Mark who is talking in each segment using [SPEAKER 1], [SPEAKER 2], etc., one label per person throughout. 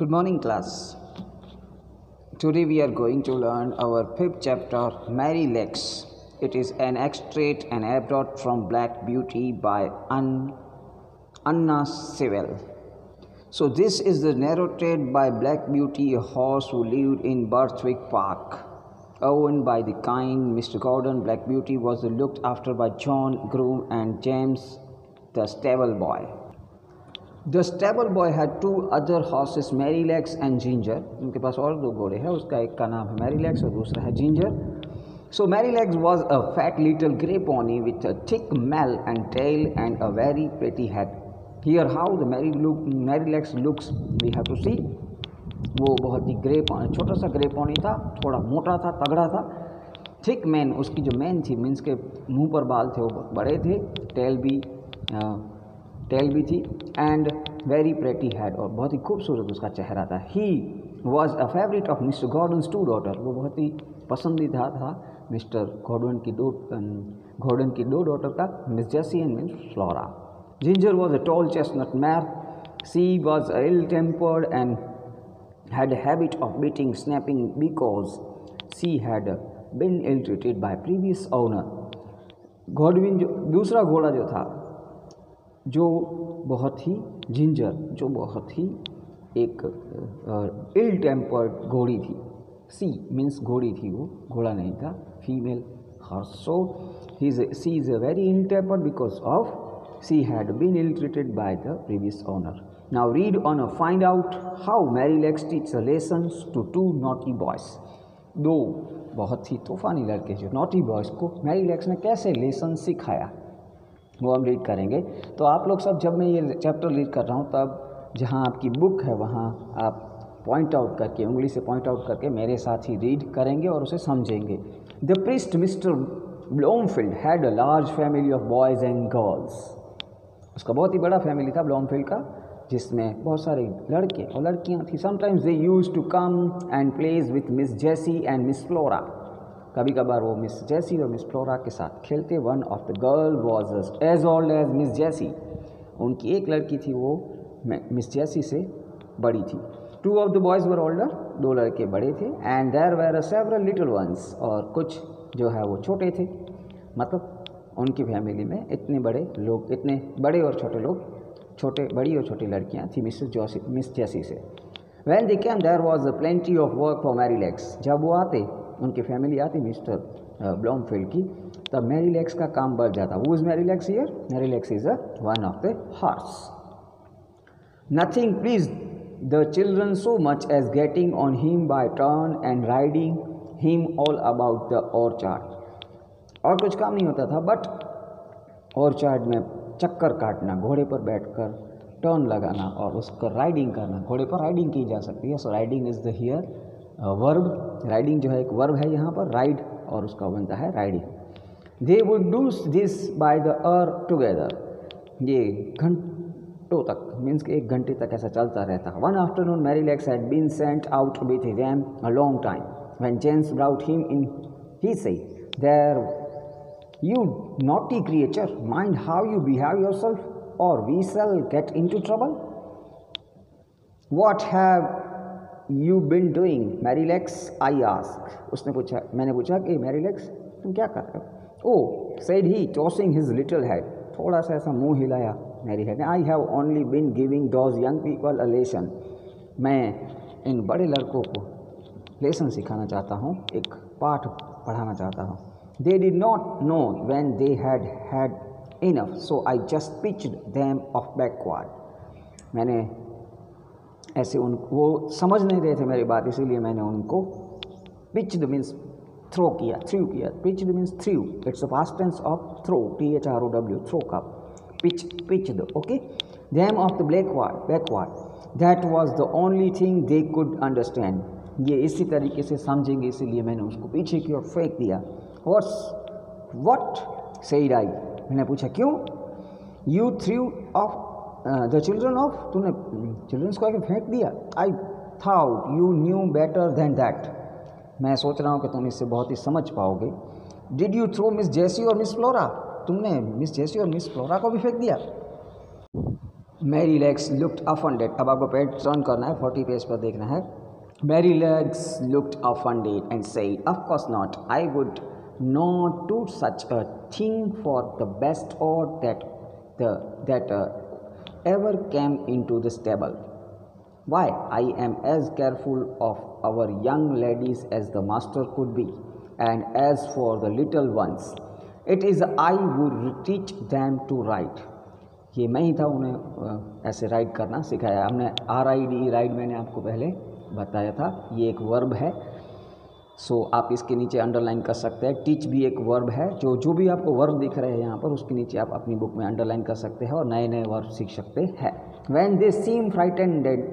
[SPEAKER 1] Good morning, class. Today we are going to learn our fifth chapter, Mary Lex. It is an extract and abroad from Black Beauty by Anna Sewell. So this is the narrated by Black Beauty, a horse who lived in Birthwick Park. Owned by the kind Mr. Gordon, Black Beauty was looked after by John Groom and James, the stable boy. The stable boy had two other horses, Mary Lex and Ginger. उनके पास और दो घोड़े हैं, उसका एक का नाम है Mary Lex और दूसरा है Ginger. So Mary Lex was a fat little grey pony with a thick mane and tail and a very pretty head. Here how the Mary Lex looks we have to see. वो बहुत ही छोटा सा grey pony था, थोड़ा मोटा था, तगड़ा था. थिक मैन, उसकी जो मैन थी मीन्स के मुंह पर बाल थे वो बहुत बड़े थे, टेल भी थी, एंड वेरी प्रेटी हेड, और बहुत ही खूबसूरत उसका चेहरा था. He was a favourite of Mr Gordon's two daughter. वो बहुत ही पसंदीदा था मिस्टर गॉर्डन की दो डॉटर का, Miss Jessie and Miss Flora. Ginger was a tall chestnut mare. She was ill tempered and had a habit of beating, snapping because she had been ill-treated by previous owner. Godwin जो दूसरा घोड़ा जो था, जो बहुत ही ginger, जो बहुत ही एक इल टेम्पर्ड घोड़ी थी. सी मीन्स घोड़ी थी, वो घोड़ा नहीं था, female horse. So she is very ill tempered because of she had been ill-treated by the previous owner. Now read on and find out how Mary Lex teaches lessons to two naughty boys. दो बहुत ही तूफानी लड़के जो naughty boys को Merrylegs ने कैसे lesson सिखाया, वो हम रीड करेंगे. तो आप लोग सब, जब मैं ये चैप्टर रीड कर रहा हूँ, तब जहाँ आपकी बुक है वहाँ आप पॉइंट आउट करके, उंगली से पॉइंट आउट करके मेरे साथ ही रीड करेंगे और उसे समझेंगे. The priest Mr Blomefield had a large family of boys and girls. उसका बहुत ही बड़ा फैमिली था ब्लोमफील्ड का, जिसमें बहुत सारे लड़के और लड़कियां थी. Sometimes they used to come and plays with Miss Jessie and Miss Flora. कभी कभार वो मिस जेसी और मिस फ्लोरा के साथ खेलते. One of the girl was as old as Miss Jessie. उनकी एक लड़की थी, वो मिस जेसी से बड़ी थी. Two of the boys were older. दो लड़के बड़े थे. And there were several little ones. और कुछ जो है वो छोटे थे. मतलब उनकी फैमिली में इतने बड़े और छोटे लोग, बड़ी और छोटी लड़कियां थी मिस जेसी से. When they came there was a plenty of work for Merrylegs. जब वो आते, उनकी फैमिली आती मिस्टर ब्लोमफील्ड की, तब मैरी लेक्स का काम बढ़ जाता. Who is Merrylegs here? Merrylegs is one of the horse. Nothing pleased the children so much as getting on him by turn and riding him all about the orchard. और कुछ काम नहीं होता था but orchard में चक्कर काटना, घोड़े पर बैठकर टर्न लगाना और उसका राइडिंग करना. घोड़े पर राइडिंग की जा सकती है. So riding is the here verb. Riding जो है एक वर्ब है यहाँ पर, राइड, और उसका बनता है riding. They would do this by the hour together. ये घंटों तक, मीन्स कि 1 घंटे तक ऐसा चलता रहता. One afternoon Merrylegs had been sent out with them a long time. When James brought him in, he said, "There, you naughty creature, mind how you behave yourself or we shall get into trouble." "What have you been doing, Mary Lex?" I asked. मैंने पूछा कि Mary lakes तुम क्या कर रहे हो? "Oh," said he, tossing his little head. थोड़ा सा ऐसा मुंह हिलाया मैरी हेड ने. "I have only been giving those young people a lesson." मैं इन बड़े लड़कों को लेसन सिखाना चाहता हूँ, एक पाठ पढ़ाना चाहता हूँ. They did not know when they had had enough, so I just pitched them off backward. मैंने ऐसे वो समझ नहीं रहे थे मेरी बात, इसीलिए मैंने उनको pitched means throw किया. pitched means threw. It's a past tense of throw, throw, throw का pitched. Okay, them off the backward. That was the only thing they could understand. ये इसी तरीके से समझेंगे, इसीलिए मैंने उसको पीछे की ओर फेंक दिया. What? said I. मैंने पूछा क्यों? You threw off the children off. तूने चिल्ड्रंस को आगे फेंक दिया. I thought you knew better than that. मैं सोच रहा हूँ कि तुम इससे बहुत ही समझ पाओगे. Did you throw Miss Jessie और Miss Flora? तुमने मिस जेसी और मिस फ्लोरा को भी फेंक दिया. Merrylegs looked affronted. अब आपको पेज टर्न करना है, 40 पेज पर देखना है। Merrylegs looked affronted and said, of course not, I would not do such a thing for the best odd that ever came into the stable. Why, I am as careful of our young ladies as the master could be, and as for the little ones, it is I who teach them to ride. ये मैं ही था उन्हें ऐसे ride करना सिखाया। हमने RID ride मैंने आपको पहले बताया था, ये एक वर्ब है। सो आप इसके नीचे अंडरलाइन कर सकते हैं। टीच भी एक वर्ब है। जो भी आपको वर्ब दिख रहे हैं यहाँ पर, उसके नीचे आप अपनी बुक में अंडरलाइन कर सकते हैं और नए नए वर्ब सीख सकते हैं। व्हेन दे सीम फ्राइटेंड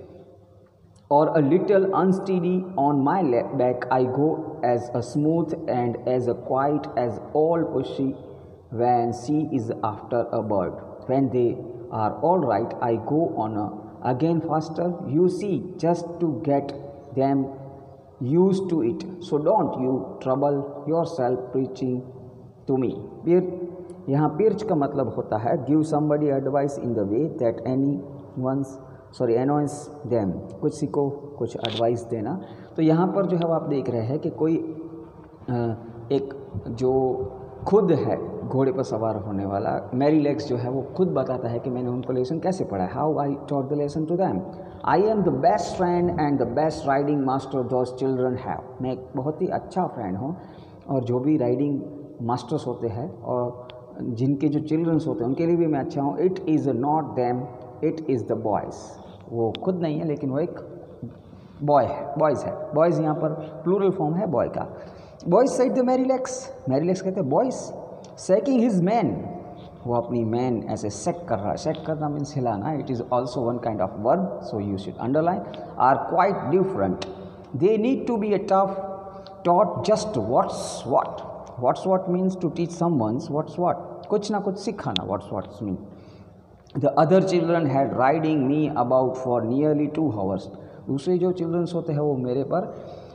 [SPEAKER 1] और a little unsteady on my back, I go as a smooth and as a quiet as all pussy when she is after a bird. When they are all right, I go on again faster, you see, just to get them used to it, so don't you trouble yourself preaching to me. यहाँ preach का मतलब होता है give somebody advice in the way that annoys them, किसी को कुछ advice देना। तो यहाँ पर जो है वो आप देख रहे हैं कि कोई एक जो खुद है घोड़े पर सवार होने वाला, मैरी लेग्स जो है वो खुद बताता है कि मैंने उनको लेसन कैसे पढ़ा है। How I taught the lesson to them, I am the best friend and the best riding master those children have. मैं एक बहुत ही अच्छा फ्रेंड हूँ और जो भी राइडिंग मास्टर्स होते हैं और जिनके जो चिल्ड्रंस होते हैं उनके लिए भी मैं अच्छा हूँ। It is not them, it is the boys. वो खुद नहीं है लेकिन वो एक बॉय है, बॉयज़ है। बॉयज़ यहाँ पर प्लूरल फॉर्म है बॉय का। Boys side the Merrylegs, Merrylegs कहते हैं बॉयज़ सेकिंग हिज मैन, वो अपनी मैन ऐसे सेट कर रहा है। सेट करना मीन्स हिलाना। It is also one kind of verb, so you should underline. Are quite different, they need to be a tough taught just what's what. What's what means to teach someone what's what, कुछ ना कुछ सिखाना। What's mean the other children had riding me about for nearly 2 hours। दूसरे जो children's होते हैं वो मेरे पर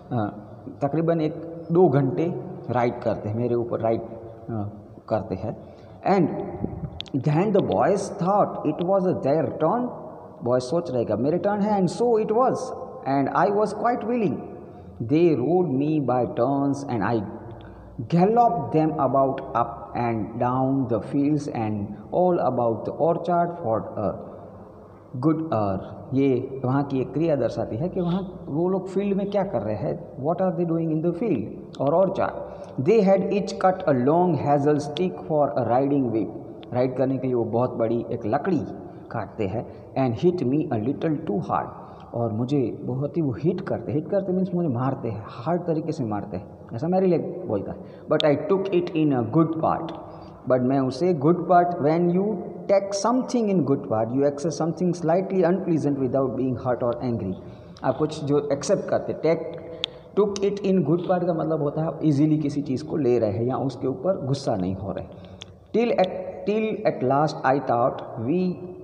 [SPEAKER 1] तकरीबन 1-2 घंटे राइड करते हैं, मेरे ऊपर राइड करते हैं। And then the boys thought it was their turn, boys सोच रहेगा मेरे टर्न है, and so it was, and I was quite willing. They rode me by turns and I galloped them about up and down the fields and all about the orchard for a good hour. ये वहाँ की एक क्रिया दर्शाती है कि वहाँ वो लोग फील्ड में क्या कर रहे हैं। What are they doing in the field or orchard? They had each cut a long hazel stick for a riding whip. Ride करने के लिए वो बहुत बड़ी एक लकड़ी काटते हैं। And hit me a little too hard, और मुझे बहुत ही वो हिट करते मीन्स मुझे मारते हैं, हार्ड तरीके से मारते हैं, ऐसा मैरी लेग बोलता है। But I took it in a good part, but मैं उसे good part, when you take something in good part you accept something slightly unpleasant without being hurt और एंग्री। आप कुछ जो एक्सेप्ट करते, take took it in good part का मतलब होता है इजीली किसी चीज़ को ले रहे हैं या उसके ऊपर गुस्सा नहीं हो रहे। Till at last I thought we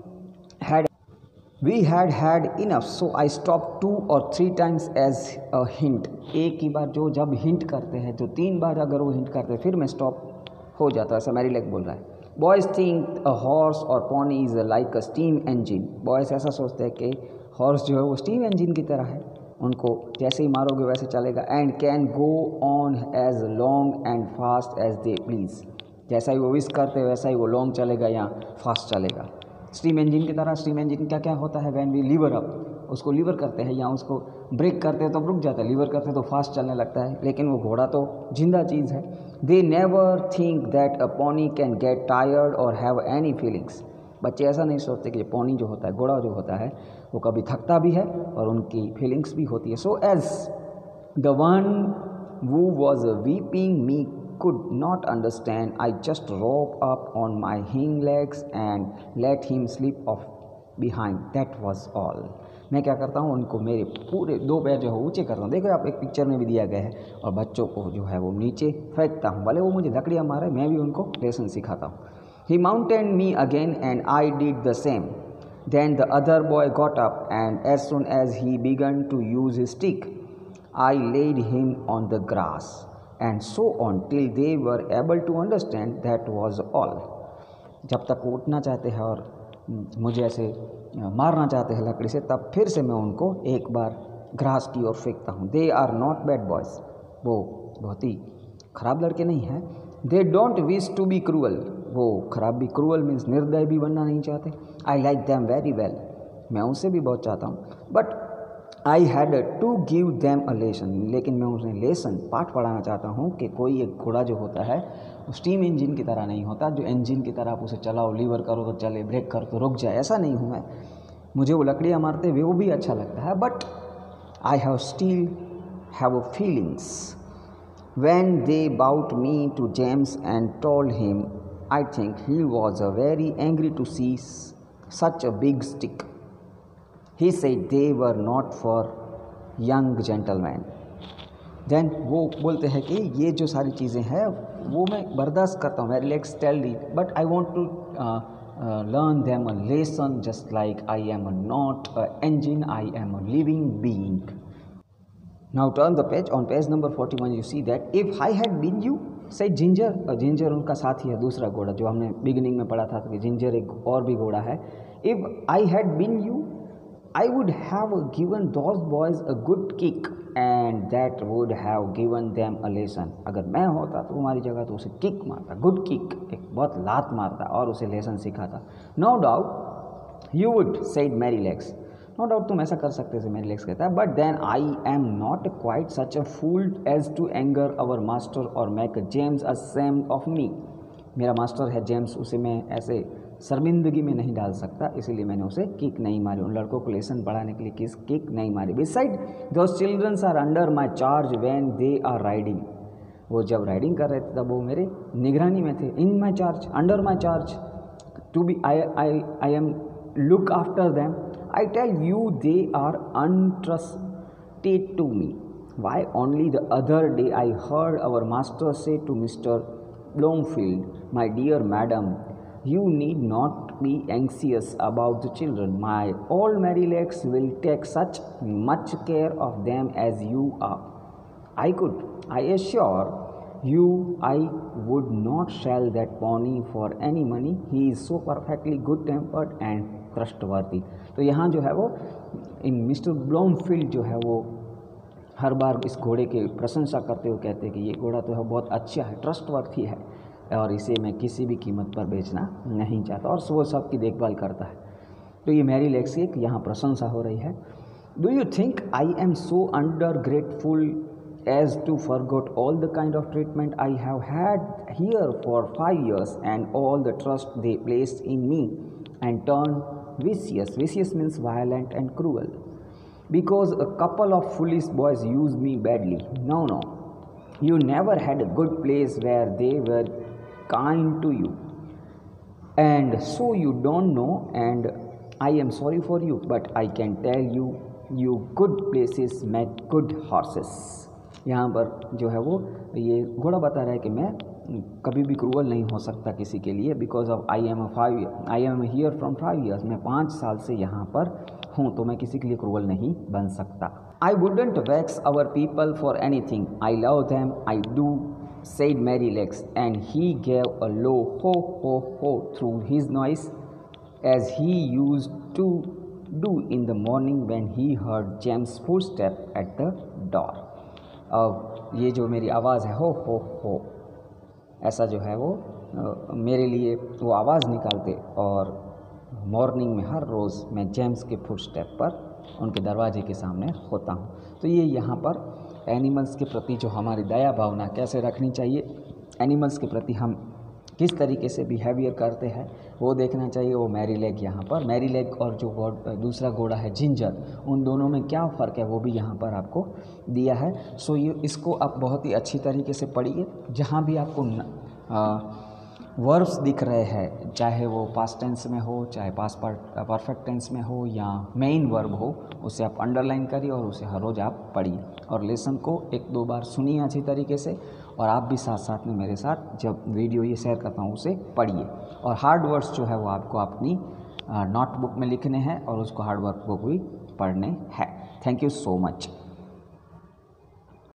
[SPEAKER 1] had enough, so I stopped 2 or 3 times as a hint. एक ही बार जो जब हिंट करते हैं, जो 3 बार अगर वो हिंट करते हैं फिर मैं स्टॉप हो जाता है, ऐसा मैरी लेग बोल रहा है। बॉयज़ थिंक अ हॉर्स और pony is like a steam engine. Boys ऐसा सोचते हैं कि हॉर्स जो है वो स्टीम इंजन की तरह है, उनको जैसे ही मारोगे वैसे चलेगा। And can go on as long and fast as they please, जैसा ही वो विश करते हैं वैसा ही वो लॉन्ग चलेगा या फास्ट चलेगा, स्टीम इंजन की तरह। स्टीम इंजन का क्या होता है, व्हेन वी लीवर अप, उसको लीवर करते हैं या उसको ब्रेक करते हैं तो रुक जाता है, लीवर करते हैं तो फास्ट चलने लगता है, लेकिन वो घोड़ा तो जिंदा चीज़ है। They never think that a pony can get tired और हैव एनी फीलिंग्स। बच्चे ऐसा नहीं सोचते कि पॉनी जो होता है, घोड़ा जो होता है, वो कभी थकता भी है और उनकी फीलिंग्स भी होती है। So as the one who was weeping me could not understand, I just rope up on my hind legs and let him slip off behind. That was all. मैं क्या करता हूँ, उनको मेरे पूरे 2 पैर जो है ऊँचे करता हूँ। देखो आप एक पिक्चर में भी दिया गया है, और बच्चों को जो है वो नीचे फेंकता हूँ, भले वो मुझे लकड़ियाँ मारे, मैं भी उनको लेसन सिखाता हूँ। He mounted me again and I did the same. Then the other boy got up and as soon as he began to use his stick, I laid him on the grass, and so on till they were able to understand. That was all. जब तक वो उठना चाहते हैं और मुझे ऐसे मारना चाहते हैं लकड़ी से, तब फिर से मैं उनको एक बार ग्रास की ओर फेंकता हूँ। They are not bad boys, वो बहुत ही ख़राब लड़के नहीं हैं। They don't wish to be cruel, वो ख़राब भी, क्रूअल मीन्स निर्दय भी बनना नहीं चाहते। I like them very well, मैं उनसे भी बहुत चाहता हूँ। But I had to give them a lesson, लेकिन मैं उन्हें लेसन, पाठ पढ़ाना चाहता हूँ कि कोई एक घोड़ा जो होता है वो स्टीम इंजन की तरह नहीं होता, जो इंजन की तरह आप उसे चलाओ, लीवर करो तो चले, ब्रेक करो तो रुक जाए, ऐसा नहीं हूँ मैं। मुझे वो लकड़ियाँ मारते हुए वो भी अच्छा लगता है, but I have still have feelings. When they brought me to James and told him, I think he was a very angry to see such a big stick. He said they were not for young gentlemen. Then वो बोलते हैं कि ये जो सारी चीज़ें हैं वो मैं बर्दाश्त करता हूँ, मेरे legs tell it, but I want to learn them a lesson, just like I am not an engine, I am a living being. Now turn the page. On page number 41 you see that if I had been you, said Ginger. Ginger उनका साथी है, दूसरा घोड़ा जो हमने beginning में पढ़ा था कि जिंजर एक और भी घोड़ा है। If I had been you, I would have given those boys a good kick and that would have given them a lesson. अगर मैं होता तो तुम्हारी जगह तो उसे किक मारता, गुड किक, एक बहुत लात मारता और उसे लेसन सिखाता। No doubt you would, said Mary Legs. No doubt तुम ऐसा कर सकते थे, Mary Legs कहता है, but then I am not quite such a fool as to anger our master or make James ashamed of me. मेरा master है James, उसे मैं ऐसे शर्मिंदगी में नहीं डाल सकता, इसीलिए मैंने उसे किक नहीं मारी, उन लड़कों को लेसन पढ़ाने के लिए किक नहीं मारी। Beside those childrens are under my charge when they are riding, वो जब राइडिंग कर रहे थे तब वो मेरे निगरानी में थे। In my charge, under my charge, to be I am look after them. I tell you they are untrusted to me. Why only the other day I heard our master say to mister Bloomfield, my dear madam, you need not be anxious about the children. My old Mary Legs will take such much care of them as you are. I assure you, I would not sell that pony for any money. He is so perfectly good-tempered and trustworthy. तो यहाँ जो है वो इन mister Bloomfield जो है वो हर बार इस घोड़े की प्रशंसा करते हुए कहते हैं कि ये घोड़ा तो है बहुत अच्छा है, ट्रस्टवर्थी है और इसे मैं किसी भी कीमत पर बेचना नहीं चाहता, और वो सबकी देखभाल करता है। तो ये मैरी लेग्स की यहाँ प्रशंसा हो रही है। Do you think I am so ungrateful as to forgot all the kind of treatment I have had here for 5 years and all the trust they placed in me and turn vicious. Vicious means violent and cruel. Because a couple of foolish boys used me badly. No, you never had a good place where they were kind to you, and so you don't know, and I am sorry for you, but I can tell you, you good places make good horses. यहाँ पर जो है वो ये घोड़ा बता रहा है कि मैं कभी भी क्रूअल नहीं हो सकता किसी के लिए, because of I am here from 5 years, मैं 5 साल से यहाँ पर हूँ, तो मैं किसी के लिए क्रूअल नहीं बन सकता। I wouldn't vex our people for anything, I love them, I do, said Mary Legs, and he gave a low ho ho ho through his noise, as he used to do in the morning when he heard James' footstep at the door. अब ये जो मेरी आवाज़ है हो ऐसा जो है वो मेरे लिए वो आवाज़ निकालते, और मॉर्निंग में हर रोज़ मैं जेम्स के फुटस्टेप पर उनके दरवाजे के सामने होता हूँ। तो ये यहाँ पर एनिमल्स के प्रति जो हमारी दया भावना कैसे रखनी चाहिए, एनिमल्स के प्रति हम किस तरीके से बिहेवियर करते हैं वो देखना चाहिए। वो मैरी लेग यहाँ पर, मैरी लेग और जो दूसरा घोड़ा है जिंजर, उन दोनों में क्या फ़र्क है वो भी यहाँ पर आपको दिया है। सो ये इसको आप बहुत ही अच्छी तरीके से पढ़िए। जहाँ भी आपको वर्ब्स दिख रहे हैं, चाहे वो पास्ट टेंस में हो, चाहे पास्ट परफेक्ट टेंस में हो या मेन वर्ब हो, उसे आप अंडरलाइन करिए और उसे हर रोज़ आप पढ़िए, और लेसन को 1-2 बार सुनिए अच्छी तरीके से, और आप भी साथ साथ में मेरे साथ जब वीडियो ये शेयर करता हूँ उसे पढ़िए। और हार्ड वर्ड्स जो है वो आपको अपनी नोटबुक में लिखने हैं और उसको हार्ड वर्क बुक भी पढ़ने हैं। Thank you so much.